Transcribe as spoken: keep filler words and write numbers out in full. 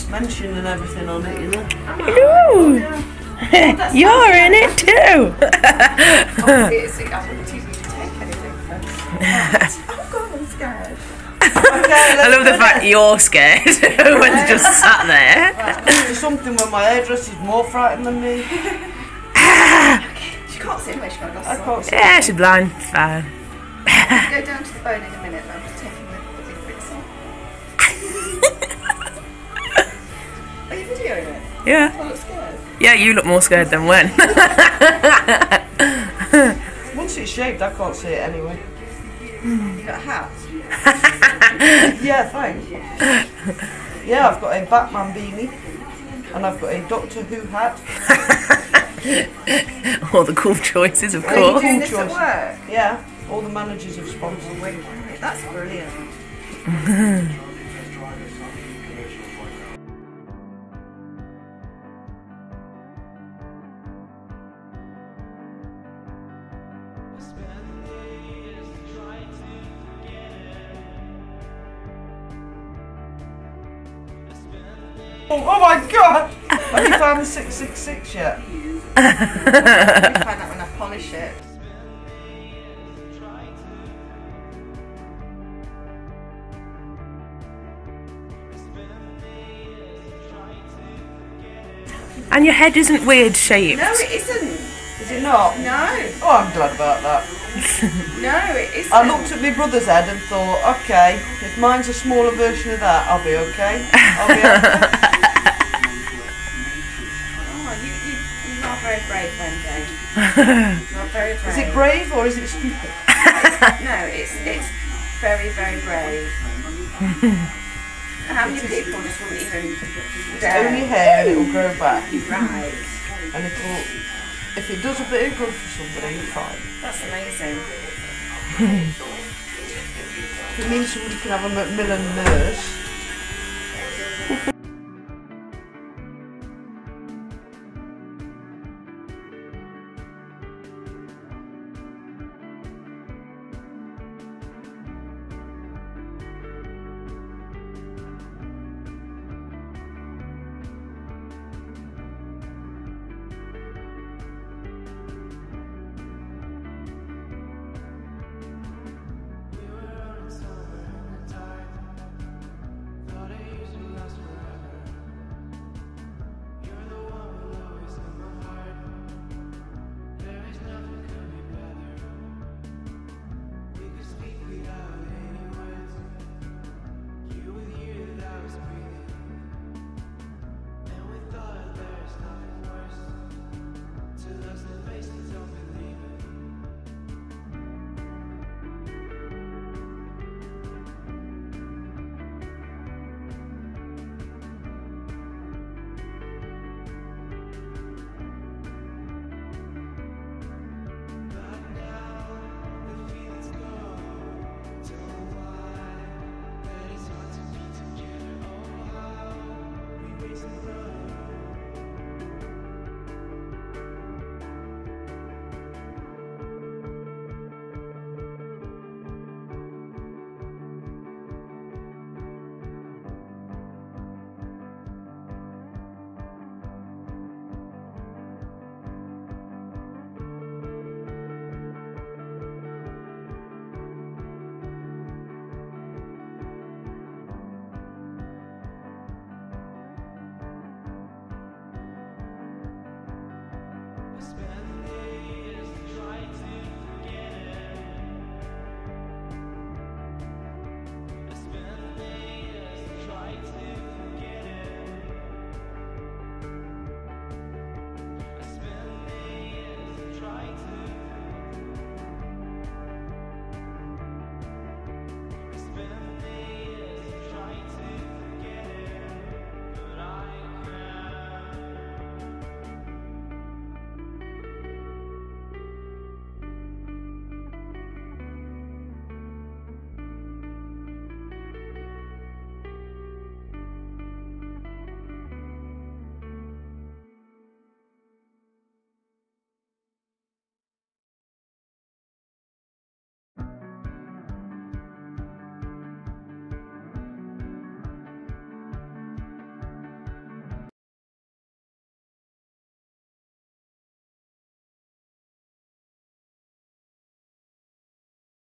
mention and everything on it, you know. Ooh. Yeah. Oh, you're in it too. Obviously, I wouldn't even take anything for that. Oh God, I'm scared. Okay, I love the fact you're scared when it's just sat there. There's something when my hairdresser's more frightened than me. She can't see anyway, she's got I glasses on. can't see. Yeah, she's blind. It's fine. Go down to the bone in a minute, but I'm just taking the, the big bits off. Are you videoing it? Yeah. I look scared. Yeah, you look more scared than when. Once it's shaved, I can't see it anyway. You got a hat? Yeah, thanks. Yeah, I've got a Batman beanie. And I've got a Doctor Who hat. All the cool choices, of Are you course. doing this choice. at work? Yeah, all the managers have sponsored me. That's brilliant. Oh, oh my god! Have you found the six six six yet? I'll find out when I polish it. And your head isn't weird shaped. No, it isn't. Is it not? No. Oh, I'm glad about that. No, it isn't. I looked at my brother's head and thought, okay, if mine's a smaller version of that, I'll be okay. I'll be okay. Oh, you, you, you're not very brave then, Dave. Not very brave. Is it brave or is it stupid? No, it's it's very, very brave. How many people just wouldn't even dare? Only hair and it'll grow back. Right. And it'll, if it does a bit of good for somebody, fine. That's amazing. If it means somebody can have a Macmillan nurse. Raising the